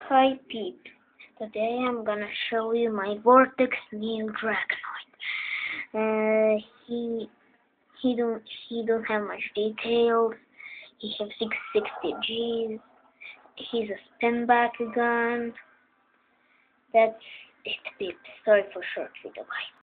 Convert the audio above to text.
Hi peeps, today I'm gonna show you my Vortex Neo Dragonoid. He don't have much details. He has 660 Gs. He's a spin back gun. That's it peeps. Sorry for short video. Bye.